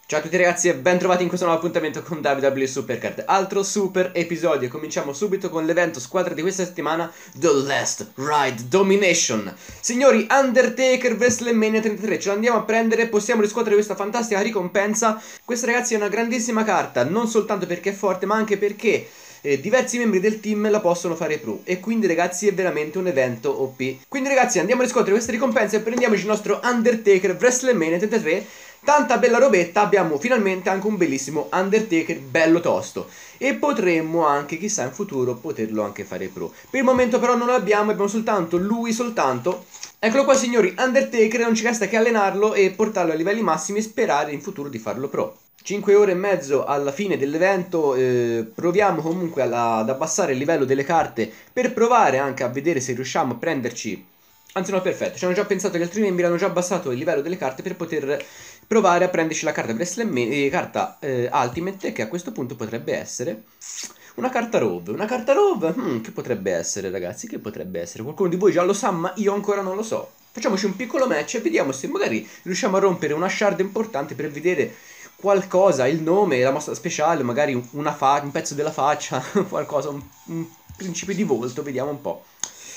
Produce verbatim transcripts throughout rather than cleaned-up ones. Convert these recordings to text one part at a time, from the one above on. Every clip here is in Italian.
Ciao a tutti ragazzi e ben trovati in questo nuovo appuntamento con W W E Supercard. Altro super episodio, cominciamo subito con l'evento squadra di questa settimana, The Last Ride Domination. Signori, Undertaker WrestleMania trentatré, ce l'andiamo a prendere, possiamo riscuotere questa fantastica ricompensa. Questa ragazzi è una grandissima carta, non soltanto perché è forte ma anche perché eh, diversi membri del team la possono fare pro. E quindi ragazzi è veramente un evento O P. Quindi ragazzi andiamo a riscuotere queste ricompense e prendiamoci il nostro Undertaker WrestleMania trentatré. Tanta bella robetta, abbiamo finalmente anche un bellissimo Undertaker bello tosto. E potremmo anche, chissà in futuro, poterlo anche fare pro. Per il momento però non lo abbiamo, abbiamo soltanto lui soltanto. Eccolo qua signori, Undertaker, non ci resta che allenarlo e portarlo ai livelli massimi e sperare in futuro di farlo pro. cinque ore e mezzo alla fine dell'evento, eh, proviamo comunque alla, ad abbassare il livello delle carte per provare anche a vedere se riusciamo a prenderci. Anzi no, perfetto, ci hanno già pensato gli altri membri, hanno già abbassato il livello delle carte per poter provare a prenderci la carta WrestleMania, eh, carta eh, Ultimate, che a questo punto potrebbe essere una carta Rove. Una carta Rove? Hmm, che potrebbe essere ragazzi, che potrebbe essere? Qualcuno di voi già lo sa, ma io ancora non lo so. Facciamoci un piccolo match e vediamo se magari riusciamo a rompere una shard importante per vedere qualcosa, il nome, la mossa speciale, magari una fa un pezzo della faccia, qualcosa, un, un principio di volto, vediamo un po'.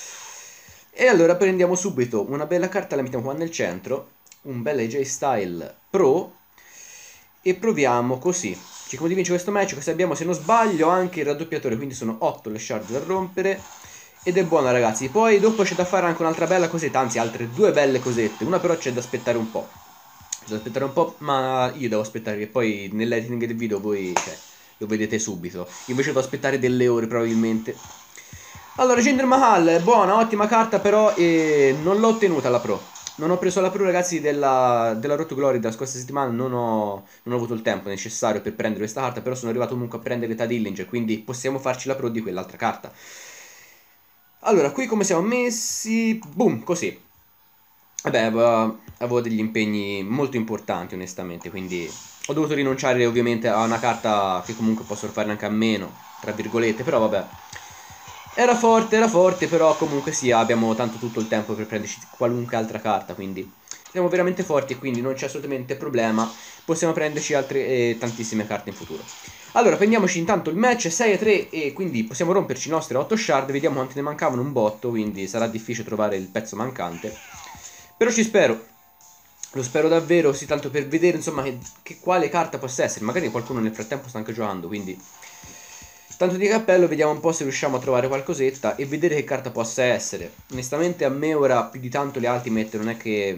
E allora prendiamo subito una bella carta, la mettiamo qua nel centro, un bel A J Style Pro, e proviamo così. Ci come vince questo match, così abbiamo se non sbaglio anche il raddoppiatore, quindi sono otto le shard da rompere, ed è buona ragazzi. Poi dopo c'è da fare anche un'altra bella cosetta, anzi altre due belle cosette, una però c'è da aspettare un po'. C'è da aspettare un po', ma io devo aspettare che poi nell'editing del video voi, cioè, lo vedete subito. Invece devo aspettare delle ore probabilmente. Allora, Jinder Mahal, buona, ottima carta, però eh, non l'ho ottenuta la Pro. Non ho preso la Pro, ragazzi, della, della Road to Glory della scorsa settimana, non ho, non ho avuto il tempo necessario per prendere questa carta, però sono arrivato comunque a prendere Tad Dillinger, quindi possiamo farci la Pro di quell'altra carta. Allora, qui come siamo messi? Boom, così. Vabbè, avevo degli impegni molto importanti, onestamente, quindi ho dovuto rinunciare ovviamente a una carta che comunque posso fare anche a meno, tra virgolette, però vabbè. Era forte, era forte, però comunque sia, abbiamo tanto tutto il tempo per prenderci qualunque altra carta, quindi siamo veramente forti e quindi non c'è assolutamente problema, possiamo prenderci altre eh, tantissime carte in futuro. Allora, prendiamoci intanto il match sei a tre e quindi possiamo romperci i nostri otto shard, vediamo quanti ne mancavano un botto, quindi sarà difficile trovare il pezzo mancante. Però ci spero, lo spero davvero, sì, tanto per vedere insomma che, che quale carta possa essere, magari qualcuno nel frattempo sta anche giocando, quindi... Tanto di cappello, vediamo un po' se riusciamo a trovare qualcosetta e vedere che carta possa essere. Onestamente a me ora più di tanto le Ultimate non è che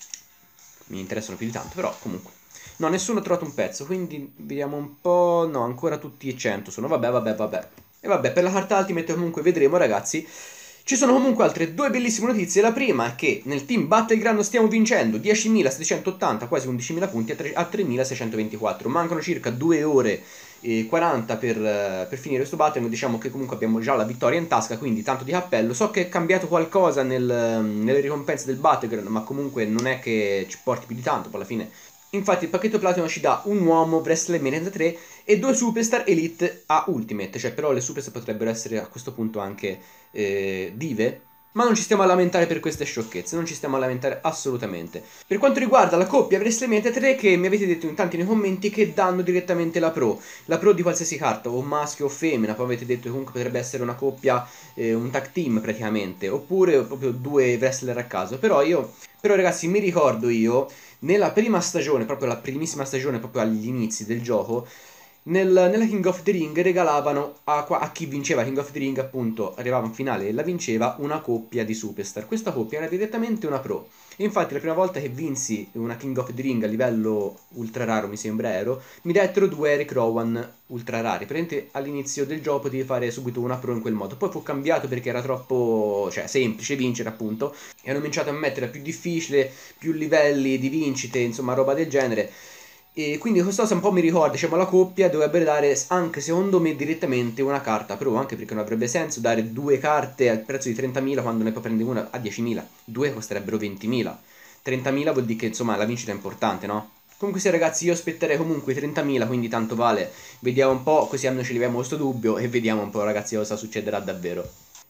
mi interessano più di tanto, però comunque. No, nessuno ha trovato un pezzo, quindi vediamo un po'... No, ancora tutti e cento sono, vabbè, vabbè, vabbè. E vabbè, per la carta Ultimate comunque vedremo ragazzi. Ci sono comunque altre due bellissime notizie. La prima è che nel team Battleground stiamo vincendo diecimilasettecentottanta, quasi undicimila punti a tremilaseicentoventiquattro. Mancano circa due ore e quaranta per, per finire questo battle. Diciamo che comunque abbiamo già la vittoria in tasca, quindi tanto di cappello. So che è cambiato qualcosa nel, nelle ricompense del Battleground, ma comunque non è che ci porti più di tanto, poi alla fine. Infatti il pacchetto Platinum ci dà un uomo WrestleMania trentatré e due Superstar Elite a Ultimate, cioè però le Superstar potrebbero essere a questo punto anche eh, dive, ma non ci stiamo a lamentare per queste sciocchezze, non ci stiamo a lamentare assolutamente. Per quanto riguarda la coppia WrestleMania trentatré, che mi avete detto in tanti nei commenti che danno direttamente la Pro, la Pro di qualsiasi carta, o maschio o femmina, poi avete detto che comunque potrebbe essere una coppia, eh, un tag team praticamente, oppure proprio due wrestler a caso, però io, però ragazzi mi ricordo io, nella prima stagione, proprio la primissima stagione, proprio agli inizi del gioco, nel, nella King of the Ring regalavano a, a chi vinceva King of the Ring, appunto, arrivava in finale e la vinceva, una coppia di Superstar. Questa coppia era direttamente una Pro. E infatti la prima volta che vinsi una King of the Ring a livello ultra raro, mi sembra ero, mi dettero due Eric Rowan ultra rari. Praticamente all'inizio del gioco potevi fare subito una Pro in quel modo. Poi fu cambiato perché era troppo, cioè, semplice vincere, appunto. E hanno cominciato a mettere più difficile, più livelli di vincite, insomma, roba del genere. E quindi questa cosa un po' mi ricorda, diciamo, la coppia dovrebbe dare anche secondo me direttamente una carta Pro, anche perché non avrebbe senso dare due carte al prezzo di trentamila quando ne puoi prendere una a diecimila, due costerebbero ventimila, trentamila vuol dire che insomma la vincita è importante, no? Comunque sì ragazzi, io aspetterei comunque trentamila, quindi tanto vale, vediamo un po', così almeno ci leviamo questo dubbio e vediamo un po' ragazzi cosa succederà davvero.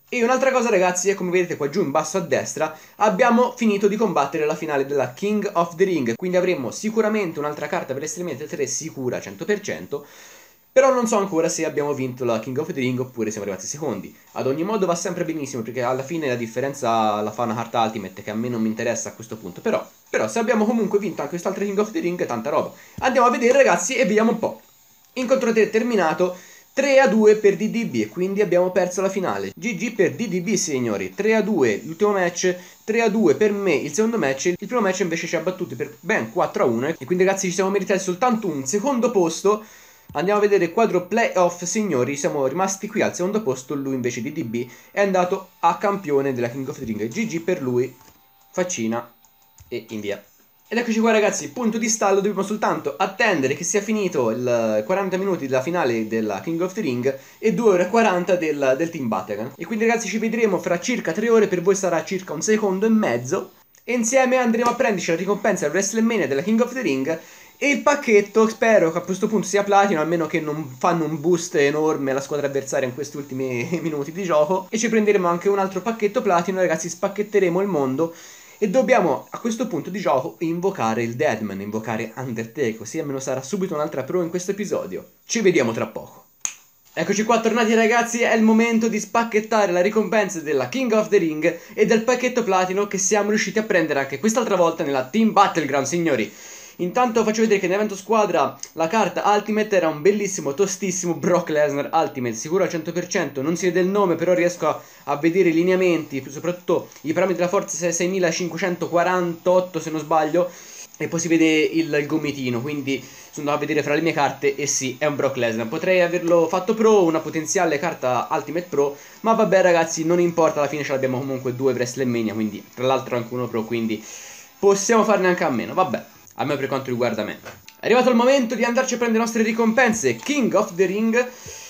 E un'altra cosa ragazzi è, come vedete qua giù in basso a destra, abbiamo finito di combattere la finale della King of the Ring, quindi avremo sicuramente un'altra carta per l'estremamente tre sicura cento per cento, però non so ancora se abbiamo vinto la King of the Ring oppure siamo arrivati secondi. Ad ogni modo va sempre benissimo, perché alla fine la differenza la fa una carta Ultimate che a me non mi interessa a questo punto, però, però se abbiamo comunque vinto anche quest'altra King of the Ring, tanta roba. Andiamo a vedere ragazzi e vediamo un po'. Incontro terminato tre a due per D D B e quindi abbiamo perso la finale. G G per D D B signori, tre a due l'ultimo match, tre a due per me il secondo match, il primo match invece ci ha battuti per ben quattro a uno e quindi ragazzi ci siamo meritati soltanto un secondo posto. Andiamo a vedere il quadro playoff signori, siamo rimasti qui al secondo posto, lui invece D D B è andato a campione della King of the Ring, G G per lui, faccina e in via. Ed eccoci qua ragazzi, punto di stallo, dobbiamo soltanto attendere che sia finito il quaranta minuti della finale della King of the Ring e due ore e quaranta del, del Team Battleground. E quindi ragazzi ci vedremo fra circa tre ore, per voi sarà circa un secondo e mezzo. E insieme andremo a prenderci la ricompensa del WrestleMania della King of the Ring e il pacchetto, spero che a questo punto sia platino, almeno che non fanno un boost enorme alla squadra avversaria in questi ultimi minuti di gioco. E ci prenderemo anche un altro pacchetto platino, ragazzi, spacchetteremo il mondo. E dobbiamo a questo punto di gioco invocare il Deadman, invocare Undertaker, così almeno sarà subito un'altra pro in questo episodio. Ci vediamo tra poco. Eccoci qua tornati ragazzi, è il momento di spacchettare la ricompensa della King of the Ring e del pacchetto platino che siamo riusciti a prendere anche quest'altra volta nella Team Battleground signori. Intanto faccio vedere che nell'evento squadra la carta Ultimate era un bellissimo, tostissimo Brock Lesnar Ultimate, sicuro al cento per cento, non si vede il nome però riesco a, a vedere i lineamenti, soprattutto i parametri della forza seimilacinquecentoquarantotto se non sbaglio, e poi si vede il, il gomitino, quindi sono andato a vedere fra le mie carte e sì, è un Brock Lesnar. Potrei averlo fatto pro, una potenziale carta Ultimate Pro, ma vabbè ragazzi, non importa, alla fine ce l'abbiamo comunque due WrestleMania, quindi tra l'altro anche uno pro, quindi possiamo farne anche a meno, vabbè. Almeno per quanto riguarda me. È arrivato il momento di andarci a prendere le nostre ricompense King of the Ring.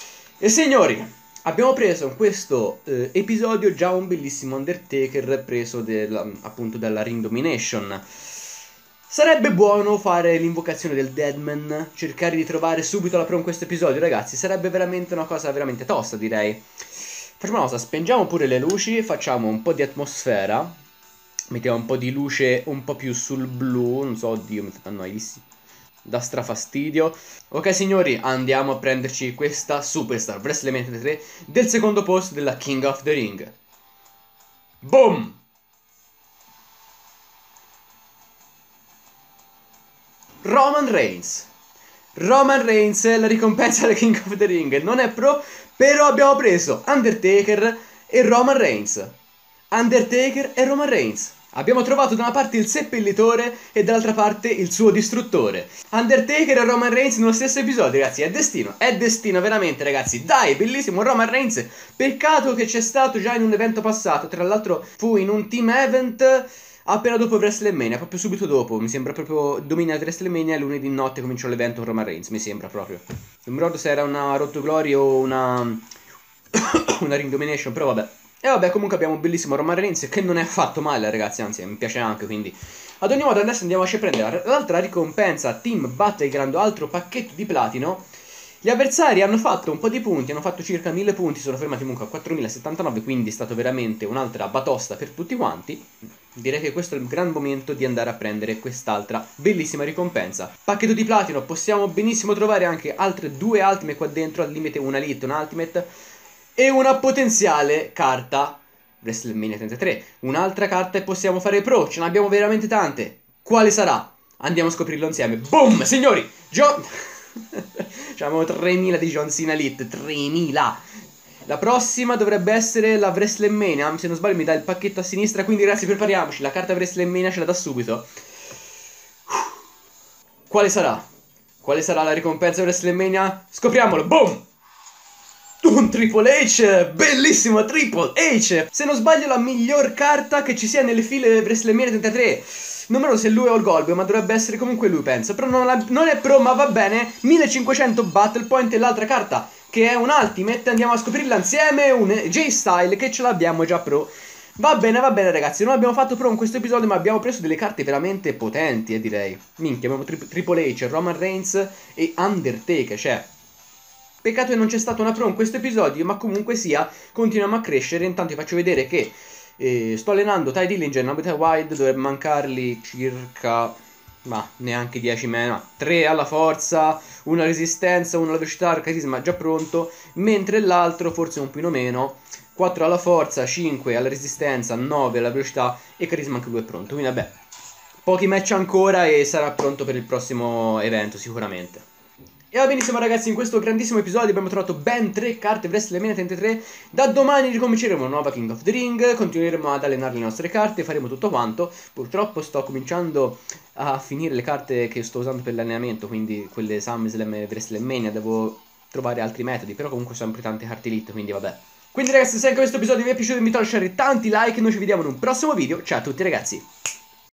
E signori, abbiamo preso in questo eh, episodio già un bellissimo Undertaker preso del, appunto dalla Ring Domination. Sarebbe buono fare l'invocazione del Deadman, cercare di trovare subito la pro in questo episodio ragazzi. Sarebbe veramente una cosa veramente tosta direi. Facciamo una cosa, spengiamo pure le luci, facciamo un po' di atmosfera. Mettiamo un po' di luce un po' più sul blu, non so, oddio, mi fanno hai visti? Da strafastidio. Ok signori, andiamo a prenderci questa Superstar WrestleMania tre del secondo posto della King of the Ring. Boom! Roman Reigns. Roman Reigns è la ricompensa della King of the Ring. Non è pro, però abbiamo preso Undertaker e Roman Reigns. Undertaker e Roman Reigns. Abbiamo trovato da una parte il seppellitore e dall'altra parte il suo distruttore. Undertaker e Roman Reigns nello stesso episodio, ragazzi. È destino, è destino veramente, ragazzi. Dai, bellissimo Roman Reigns. Peccato che c'è stato già in un evento passato. Tra l'altro fu in un team event appena dopo WrestleMania, proprio subito dopo. Mi sembra proprio dominato WrestleMania, lunedì notte cominciò l'evento con Roman Reigns, mi sembra proprio. Non mi ricordo se era una Road to Glory o una una Ring Domination, però vabbè. E vabbè, comunque abbiamo un bellissimo Roman Reigns che non è affatto male, ragazzi, anzi, mi piace anche, quindi. Ad ogni modo, adesso andiamo a prendere l'altra ricompensa, Team Battleground, altro pacchetto di platino. Gli avversari hanno fatto un po' di punti, hanno fatto circa mille punti, sono fermati comunque a quattromilasettantanove, quindi è stato veramente un'altra batosta per tutti quanti. Direi che questo è il gran momento di andare a prendere quest'altra bellissima ricompensa. Pacchetto di platino, possiamo benissimo trovare anche altre due ultimate qua dentro, al limite una elite, una ultimate. E una potenziale carta WrestleMania trentatré. Un'altra carta e possiamo fare pro. Ce ne abbiamo veramente tante. Quale sarà? Andiamo a scoprirlo insieme. Boom, signori. John Abbiamo tremila di John Cena Elite. tremila. La prossima dovrebbe essere la WrestleMania. Se non sbaglio mi dà il pacchetto a sinistra. Quindi ragazzi prepariamoci. La carta WrestleMania ce la dà subito. Quale sarà? Quale sarà la ricompensa WrestleMania? Scopriamolo. Boom. Un Triple H, bellissimo Triple H. Se non sbaglio la miglior carta che ci sia nelle file WrestleMania trentatré. Non me lo so se lui o il Goldberg, ma dovrebbe essere comunque lui, penso. Però non, la, non è pro, ma va bene. millecinquecento Battle Point e l'altra carta, che è un Ultimate. Andiamo a scoprirla insieme. Un J-Style, che ce l'abbiamo già pro. Va bene, va bene ragazzi. Non abbiamo fatto pro in questo episodio, ma abbiamo preso delle carte veramente potenti, eh, direi. Minchia, abbiamo tri Triple H, Roman Reigns e Undertaker, cioè... Peccato che non c'è stata una pro in questo episodio, ma comunque sia, continuiamo a crescere. Intanto vi faccio vedere che eh, sto allenando Ty Dillinger, Nobita Wild, dovrebbe mancarli circa... ma neanche dieci meno, tre alla forza, una resistenza, una alla velocità, il carisma già pronto, mentre l'altro forse un pochino meno, quattro alla forza, cinque alla resistenza, nove alla velocità e carisma anche lui è pronto. Quindi vabbè, pochi match ancora e sarà pronto per il prossimo evento sicuramente. E va benissimo ragazzi, in questo grandissimo episodio abbiamo trovato ben tre carte WrestleMania trentatré. Da domani ricominceremo una nuova King of the Ring, continueremo ad allenare le nostre carte, faremo tutto quanto. Purtroppo sto cominciando a finire le carte che sto usando per l'allenamento, quindi quelle SummerSlam e WrestleMania, devo trovare altri metodi, però comunque sempre tante carte elite, quindi vabbè. Quindi ragazzi, se anche questo episodio vi è piaciuto vi invito a lasciare tanti like e noi ci vediamo in un prossimo video. Ciao a tutti ragazzi!